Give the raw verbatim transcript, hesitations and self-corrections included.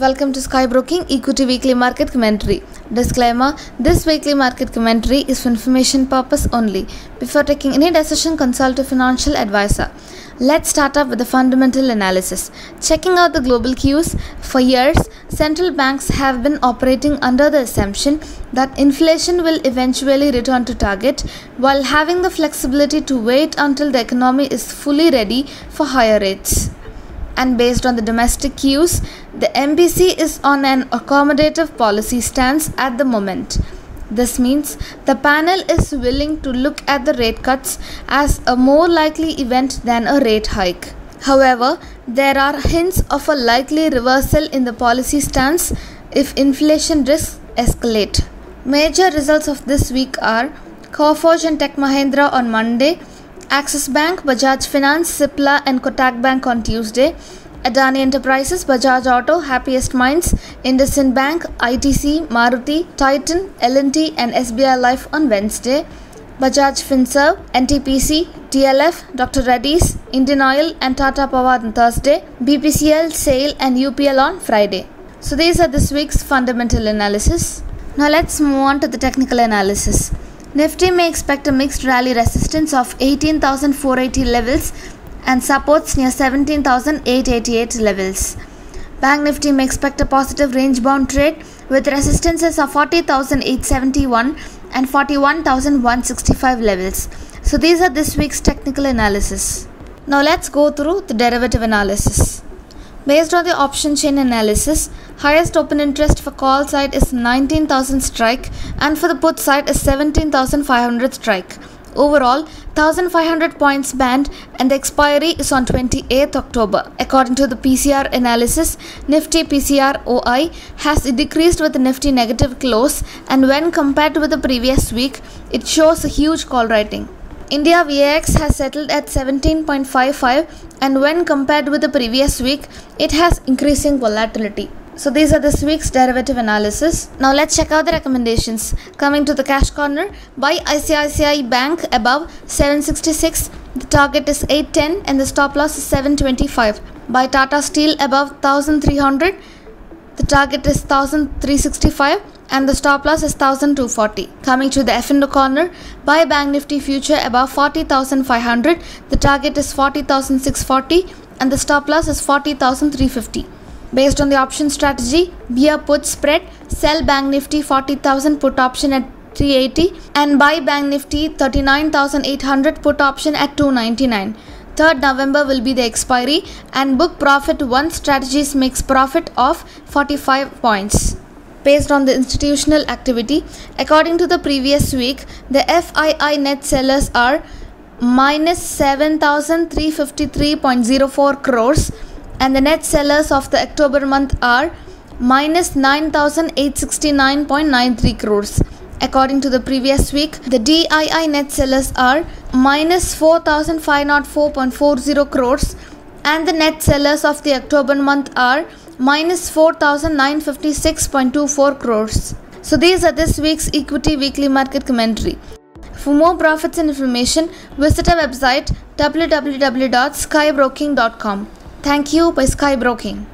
Welcome to Sky Broking Equity Weekly Market Commentary. Disclaimer: this weekly market commentary is for information purpose only. Before taking any decision, consult a financial advisor. Let's start up with the fundamental analysis. Checking out the global cues, for years, central banks have been operating under the assumption that inflation will eventually return to target, while having the flexibility to wait until the economy is fully ready for higher rates. And based on the domestic cues, the M P C is on an accommodative policy stance at the moment. This means the panel is willing to look at the rate cuts as a more likely event than a rate hike. However, there are hints of a likely reversal in the policy stance if inflation risks escalate. Major results of this week are Coforge and Tech Mahindra on Monday, Axis Bank, Bajaj Finance, Cipla and Kotak Bank on Tuesday, Adani Enterprises, Bajaj Auto, Happiest Minds, IndusInd Bank, I T C, Maruti, Titan, L and T and S B I Life on Wednesday, Bajaj Finserv, N T P C, T L F, Doctor Reddy's, Indian Oil and Tata Power on Thursday, B P C L, SAIL and U P L on Friday. So these are this week's fundamental analysis. Now let's move on to the technical analysis. Nifty may expect a mixed rally, resistance of eighteen thousand four hundred eighty levels and supports near seventeen thousand eight hundred eighty-eight levels. Bank Nifty may expect a positive range bound trade with resistances of forty thousand eight hundred seventy-one and forty-one thousand one hundred sixty-five levels. So these are this week's technical analysis. Now let's go through the derivative analysis. Based on the option chain analysis, highest open interest for call side is nineteen thousand strike and for the put side is seventeen thousand five hundred strike. Overall, one thousand five hundred points band and the expiry is on twenty-eighth October. According to the P C R analysis, Nifty P C R O I has decreased with the Nifty negative close, and when compared with the previous week, it shows a huge call writing. India V A X has settled at seventeen point five five, and when compared with the previous week, it has increasing volatility. So these are this week's derivative analysis. Now let's check out the recommendations. Coming to the cash corner, buy I C I C I Bank above seven sixty-six. The target is eight ten and the stop loss is seven twenty-five. Buy Tata Steel above one thousand three hundred. The target is one thousand three sixty-five and the stop loss is one thousand two forty. Coming to the F and O corner, buy Bank Nifty Future above forty thousand five hundred. The target is forty thousand six forty and the stop loss is forty thousand three fifty. Based on the option strategy, B A put spread, sell Bank Nifty forty thousand put option at three eighty and buy Bank Nifty thirty-nine thousand eight hundred put option at two ninety-nine. third November will be the expiry and book profit once strategies makes profit of forty-five points. Based on the institutional activity, according to the previous week, the F I I net sellers are minus seven thousand three hundred fifty-three point zero four crores and the net sellers of the October month are minus nine thousand eight hundred sixty-nine point nine three crores. According to the previous week, the D I I net sellers are minus four thousand five hundred four point four zero crores and the net sellers of the October month are minus four thousand nine hundred fifty-six point two four crores. So these are this week's Equity Weekly Market Commentary. For more profits and information, visit our website w w w dot sky broking dot com. Thank you by Sky Broking.